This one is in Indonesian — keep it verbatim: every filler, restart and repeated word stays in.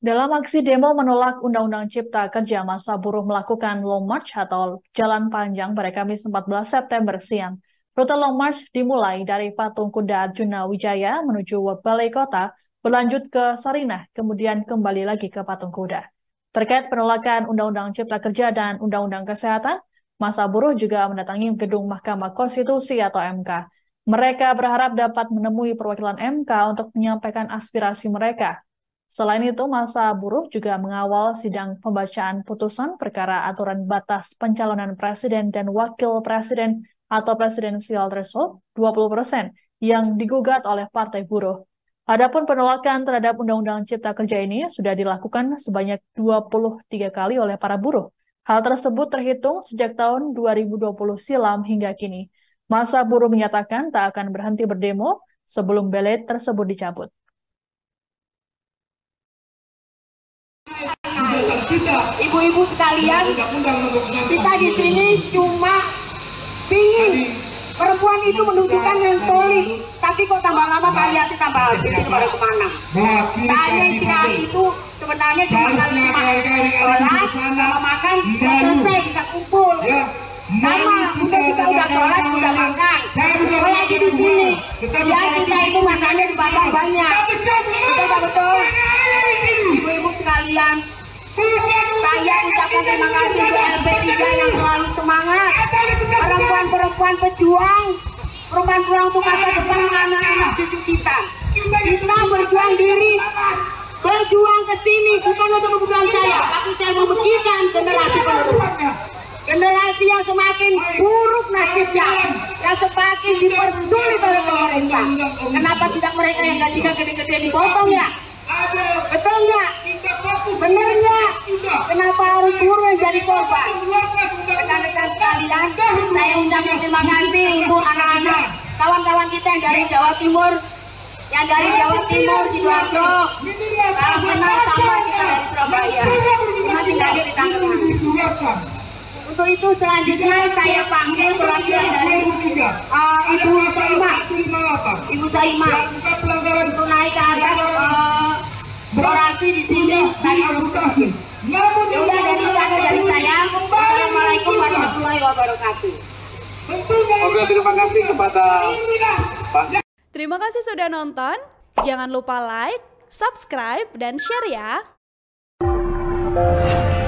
Dalam aksi demo menolak Undang-Undang Cipta Kerja, massa buruh melakukan Long March atau jalan panjang pada Kamis empat belas September siang. Rute Long March dimulai dari Patung Kuda Arjuna Wijaya menuju Balai Kota, berlanjut ke Sarinah, kemudian kembali lagi ke Patung Kuda. Terkait penolakan Undang-Undang Cipta Kerja dan Undang-Undang Kesehatan, massa buruh juga mendatangi gedung Mahkamah Konstitusi atau M K. Mereka berharap dapat menemui perwakilan M K untuk menyampaikan aspirasi mereka. Selain itu, massa buruh juga mengawal sidang pembacaan putusan perkara aturan batas pencalonan presiden dan wakil presiden atau presidensial threshold dua puluh persen yang digugat oleh Partai Buruh. Adapun penolakan terhadap Undang-Undang Cipta Kerja ini sudah dilakukan sebanyak dua puluh tiga kali oleh para buruh. Hal tersebut terhitung sejak tahun dua ribu dua puluh silam hingga kini. Massa buruh menyatakan tak akan berhenti berdemo sebelum belet tersebut dicabut. Ibu-ibu sekalian, kita di sini cuma ingin perempuan itu menunjukkan yang solid, tapi kok tambah lama kalian itu tambah habis itu pada kemana? Tanya istirahat itu sebenarnya cuma kali cuma sholat, sama makan, selesai bisa kumpul. Sama, kita kita udah sholat, udah makan. Apalagi di sini, ya kita itu makannya di padang banyak. Betul tak betul? Ibu-ibu sekalian, saya ucapkan terima kasih untuk L P tiga yang selalu semangat. Perempuan-perempuan pejuang, perempuan-perempuan untuk masa depan anak-anak cucu kita. Kita berjuang diri, berjuang ke sini bukan untuk kebutuhan saya, tapi saya memikirkan generasi penerus. Generasi yang semakin buruk nasibnya, yang semakin dipersulit oleh pemerintah. Kenapa tidak mereka yang gajinya gede-gede dipotong ya? Betul nggak? Bener nggak? Kenapa harus buruh yang jadi korban? Rekan-rekan sekalian, saya ucapkan terima kasih untuk anak-anak kawan-kawan kita yang dari Jawa Timur, yang dari Jawa Timur, Sidoarjo, Kalsel, sama kita dari Surabaya. Masih hadir di tengah. Untuk itu selanjutnya saya panggil perwakilan dari uh, Ibu Saimah, Ibu Saimah untuk naik ke atas uh, orasi di sini dari Edukasi. Sudah dari sana dari saya. Assalamualaikum warahmatullahi wabarakatuh. Oke, terima kasih kepada Pak. Terima kasih sudah nonton. Jangan lupa like, subscribe, dan share ya.